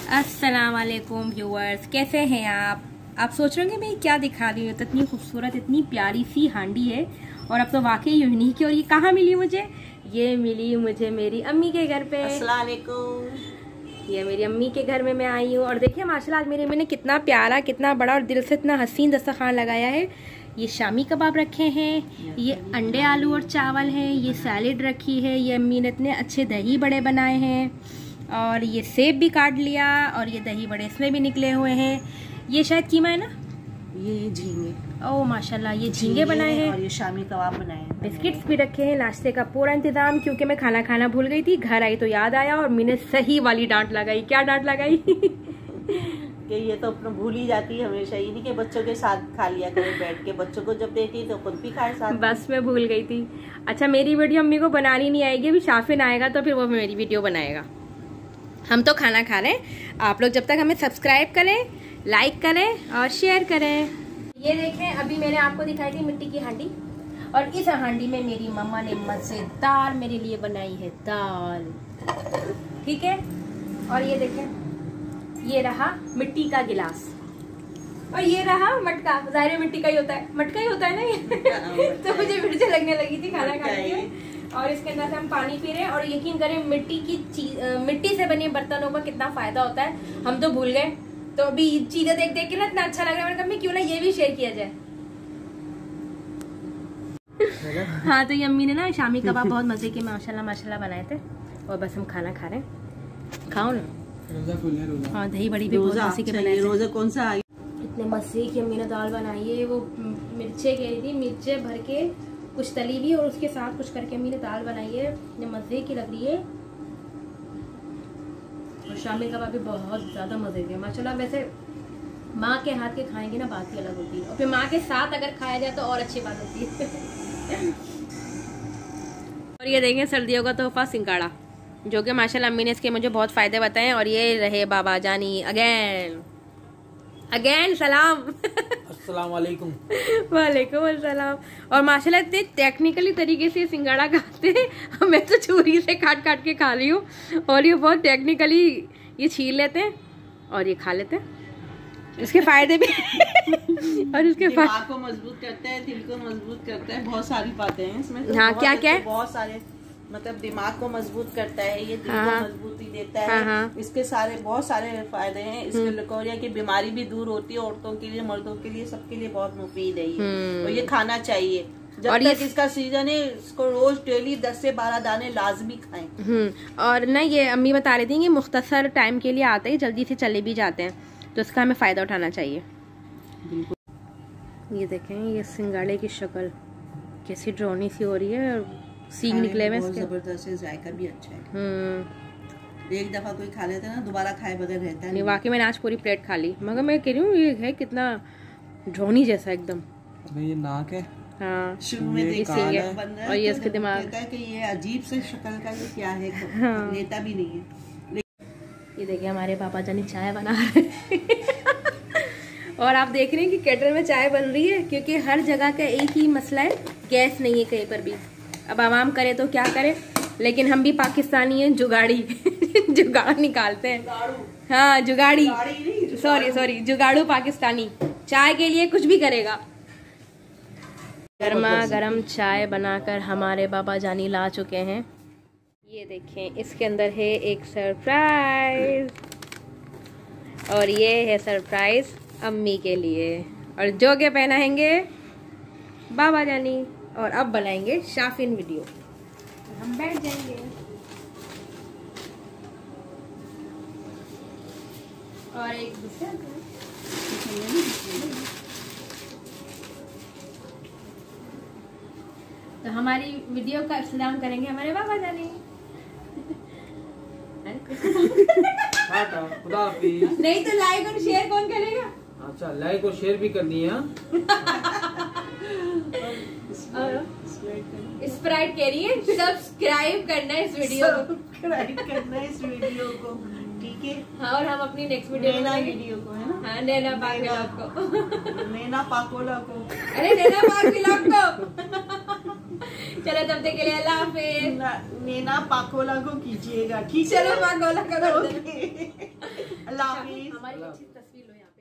अस्सलाम वालेकुम व्यूअर्स, कैसे हैं आप सोच रहे होंगे मैं क्या दिखा रही हूँ। तो इतनी खूबसूरत इतनी प्यारी सी हांडी है और अब तो वाकई यूनिक है। और ये कहाँ मिली मुझे? ये मिली मुझे मेरी अम्मी के घर पे। अस्सलाम वालेकुम। ये मेरी अम्मी के घर में मैं आई हूँ और देखिए माशाल्लाह आज मेरी अम्मी ने कितना प्यारा कितना बड़ा और दिल से इतना हसीन दस्तरखान लगाया है। ये शामी कबाब रखे हैं, ये अंडे आलू और चावल हैं, ये सैलेड रखी है, ये अम्मी ने इतने अच्छे दही बड़े बनाए हैं और ये सेब भी काट लिया और ये दही बड़े इसमें भी निकले हुए हैं। ये शायद कीमा है ना? ये झींगे। ओह माशाल्लाह, ये झींगे बनाए हैं और ये शामी कबाब बनाए हैं। बिस्किट्स भी रखे हैं, नाश्ते का पूरा इंतजाम। क्योंकि मैं खाना खाना भूल गई थी, घर आई तो याद आया और मैंने सही वाली डांट लगाई। क्या डांट लगाई? कि ये तो अपना भूल ही जाती है हमेशा। ये नहीं कि बच्चों के साथ खा लिया करें बैठ के, बच्चों को जब देती तो खुद भी खाए साथ। बस मैं भूल गई थी। अच्छा, मेरी वीडियो अम्मी को बनानी नहीं आएगी, अभी शाफिन आएगा तो फिर वो मेरी वीडियो बनाएगा। हम तो खाना खा रहे हैं, आप लोग जब तक हमें सब्सक्राइब करें, लाइक करें और शेयर करें। ये देखें, अभी मैंने आपको दिखाई थी मिट्टी की हांडी और इस हांडी में मेरी मम्मा ने मजेदार मेरे लिए बनाई है दाल। ठीक है, और ये देखें, ये रहा मिट्टी का गिलास और ये रहा मटका। जाहिर मिट्टी का ही होता है, मटका ही होता है ना ये। तो मुझे मिर्च लगने लगी थी खाना खाने के। और इसके अंदर से हम पानी पी रहे हैं और यकीन करें मिट्टी से बने बर्तनों का कितना फायदा होता है हम तो भूल गए। तो अभी चीजें देख देख के ना इतना अच्छा लग रहा है, मैंने कहा क्यों ना ये भी शेयर किया जाए। हाँ, तो ये अम्मी ने ना शामी कबाब बहुत मजे के माशाल्लाह माशाल्लाह बनाए थे और बस हम खाना खा रहे हैं। खाओ ना। हाँ, दही बड़ी भी बहुत मजे के बनाए थे। रोजा कौन सा आई? इतने मजे की अम्मी ने दाल बनाई है। वो मिर्चे कह रही थी, मिर्चे भर के कुछ तली भी और उसके साथ कुछ करके अम्मी ने दाल बनाई है, इतने मजे की लग रही है। और शामी कबाब भी बहुत ज्यादा मजे के माशाल्लाह। वैसे माँ के हाथ के खाएंगे ना बात ही अलग होती है, और फिर माँ के साथ अगर खाया जाए तो और अच्छी बात होती है। और ये देखें सर्दियों का तोहफा सिंगाड़ा, जो कि माशाल्लाह अम्मी ने इसके मुझे बहुत फायदे बताए। और ये रहे बाबा जानी अगेन सलाम। अस्सलाम वालेकुम। वालेकुम अस्सलाम। और माशाल्लाह इतने टेक्निकली तरीके से सिंगाड़ा खाते हैं, मैं तो छुरी से काट काट के खा रही हूँ और ये बहुत टेक्निकली ये छील लेते हैं और ये खा लेते हैं। इसके फायदे भी और इसके दिमाग को मजबूत करता है, दिल को मजबूत करता है, बहुत सारी बातें हैं इसमें। तो हाँ, क्या क्या है? बहुत सारे, मतलब दिमाग को मजबूत करता है, ये दिल को मजबूती देता है। इसके सारे बहुत सारे फायदे हैं। इसके लिकोरिया की बीमारी भी दूर होती है, औरतों के लिए, मर्दों के लिए, सबके लिए बहुत मुफीद है ये। और ये खाना चाहिए जब तक इसका सीजन है। इसको रोज डेली 10 से 12 दाने लाजमी खाएं। और ना ये अम्मी बता रही थी कि मुख्तसर टाइम के लिए आते हैं, जल्दी से चले भी जाते हैं, तो इसका हमें फायदा उठाना चाहिए। ये देखें, ये सिंगाड़े की शक्ल कैसी ड्रोनी सी हो रही है और सीख निकले हुए इसके। जबरदस्त है, जायका भी अच्छा है। एक दफा कोई खा लेता है ना, दोबारा खाए बगैर रहता है नहीं। वाकई मैंने आज पूरी प्लेट खा ली, मगर मैं कह रही हूँ ये है कितना ड्रोनी जैसा एकदम। ये नाक है। हाँ, शुरू में देखा बन रहा है और ये इसके दिमाग कहता है कि ये अजीब से शक्ल का ये क्या है, लेता भी नहीं है। ये देखिए हमारे पापा जानी चाय बना रहे हैं। और आप देख रहे हैं कि केटल में चाय बन रही है, क्योंकि हर जगह का एक ही मसला है, गैस नहीं है कहीं पर भी। अब आवाम करे तो क्या करे, लेकिन हम भी पाकिस्तानी हैं, जुगाड़ी जुगाड़ निकालते हैं। हाँ, जुगाड़ी, सॉरी जुगाड़ू पाकिस्तानी चाय के लिए कुछ भी करेगा। गर्मा गर्म चाय बनाकर हमारे बाबा जानी ला चुके हैं। ये देखें, इसके अंदर है एक सरप्राइज और ये है सरप्राइज अम्मी के लिए, और जो के पहनाएंगे बाबा जानी। और अब बनाएंगे शाफिन वीडियो, हम बैठ जाएंगे। और एक दूसरा तो हमारी वीडियो का इस्तेमाल करेंगे हमारे बाबा जानी। नहीं तो लाइक और शेयर कौन करेगा? अच्छा, लाइक और शेयर भी करनी है। स्प्राइट कह रही है सब्सक्राइब करना है इस वीडियो को, ठीक है। हाँ, और हम अपनी नेक्स्ट वीडियो को है ना, हाँ, नैना पाक व्लॉग को, नैना पाकोला को, अरे नैना पाक व्लॉग को। चलो तब तक के लिए अल्लाह हाफिज। नैना पाकोला को कीजिएगा, ठीक है? चलो पाकोला का कर दो। अल्लाह हाफिज। हमारी अच्छी तस्वीर लो यहाँ पे।